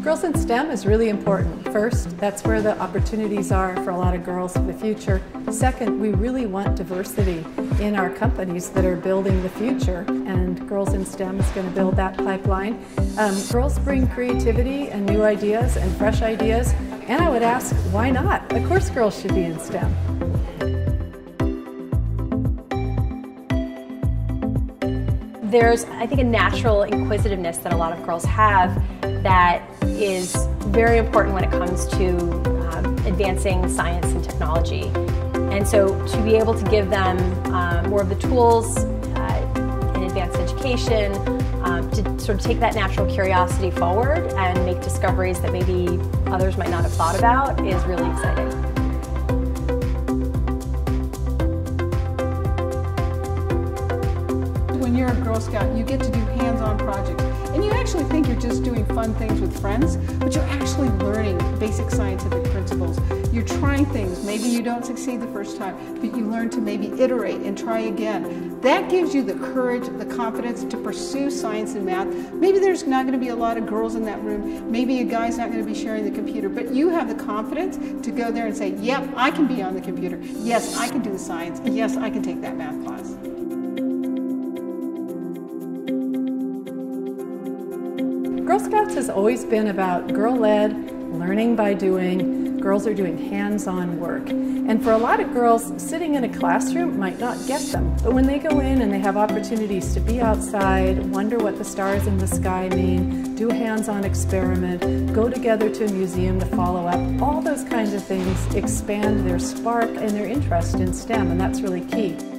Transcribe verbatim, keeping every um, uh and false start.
Girls in STEM is really important. First, that's where the opportunities are for a lot of girls for the future. Second, we really want diversity in our companies that are building the future, and Girls in STEM is going to build that pipeline. Um, girls bring creativity and new ideas and fresh ideas, and I would ask, why not? Of course girls should be in STEM. There's, I think, a natural inquisitiveness that a lot of girls have that is very important when it comes to um, advancing science and technology. And so to be able to give them uh, more of the tools uh, in advanced education, um, to sort of take that natural curiosity forward and make discoveries that maybe others might not have thought about is really exciting. When you're a Girl Scout, you get to do hands-on projects. And you actually think you're just doing fun things with friends, but you're actually learning basic scientific principles. You're trying things. Maybe you don't succeed the first time, but you learn to maybe iterate and try again. That gives you the courage, the confidence to pursue science and math. Maybe there's not going to be a lot of girls in that room. Maybe a guy's not going to be sharing the computer, but you have the confidence to go there and say, yep, I can be on the computer. Yes, I can do the science. Yes, I can take that math class. Girl Scouts has always been about girl-led, learning by doing. Girls are doing hands-on work. And for a lot of girls, sitting in a classroom might not get them. But when they go in and they have opportunities to be outside, wonder what the stars in the sky mean, do a hands-on experiment, go together to a museum to follow up, all those kinds of things expand their spark and their interest in STEM, and that's really key.